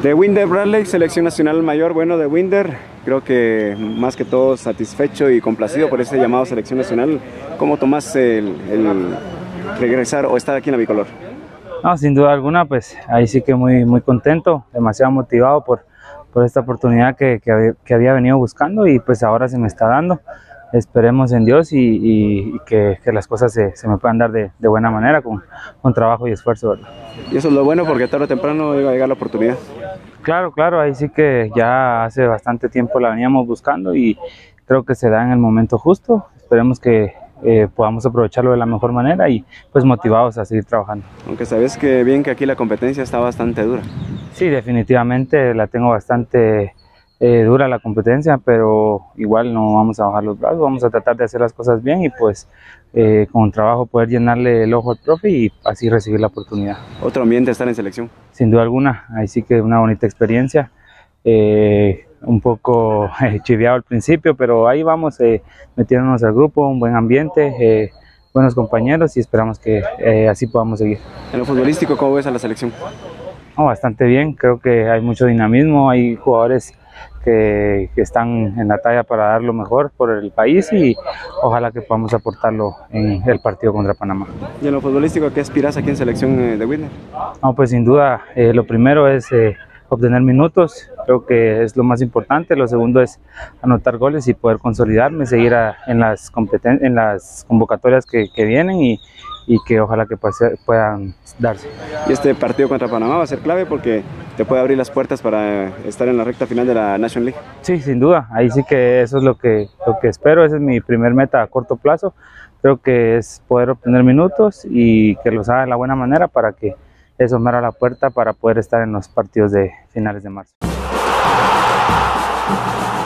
De Winder Bradley, selección nacional mayor, bueno, de Winder, creo que más que todo satisfecho y complacido por este llamado a selección nacional. ¿Cómo tomás el regresar o estar aquí en la bicolor? No, sin duda alguna, pues ahí sí que muy contento, demasiado motivado por esta oportunidad que había venido buscando y pues ahora se me está dando. Esperemos en Dios y que las cosas se me puedan dar de buena manera, con trabajo y esfuerzo, ¿verdad? Y eso es lo bueno, porque tarde o temprano iba a llegar la oportunidad. Claro, ahí sí que ya hace bastante tiempo la veníamos buscando y creo que se da en el momento justo. Esperemos que podamos aprovecharlo de la mejor manera y pues motivados a seguir trabajando. Aunque sabes que bien que aquí la competencia está bastante dura. Sí, definitivamente la tengo bastante dura la competencia, pero igual no vamos a bajar los brazos, vamos a tratar de hacer las cosas bien y pues con trabajo poder llenarle el ojo al profe y así recibir la oportunidad. Otro ambiente estar en selección. Sin duda alguna, ahí sí que una bonita experiencia, un poco chiviado al principio, pero ahí vamos metiéndonos al grupo, un buen ambiente, buenos compañeros y esperamos que así podamos seguir. En lo futbolístico, ¿cómo ves a la selección? No, bastante bien, creo que hay mucho dinamismo, hay jugadores que están en la talla para dar lo mejor por el país y ojalá que podamos aportarlo en el partido contra Panamá. ¿Y en lo futbolístico qué aspiras aquí en selección de Winder? No, pues sin duda, lo primero es obtener minutos, creo que es lo más importante. Lo segundo es anotar goles y poder consolidarme, seguir en las convocatorias que vienen y que ojalá que puedan darse. Y este partido contra Panamá va a ser clave porque te puede abrir las puertas para estar en la recta final de la National League. Sí, sin duda, ahí sí que eso es lo que espero, esa es mi primer meta a corto plazo. Creo que es poder obtener minutos y que los haga de la buena manera para que eso me abra la puerta para poder estar en los partidos de finales de marzo.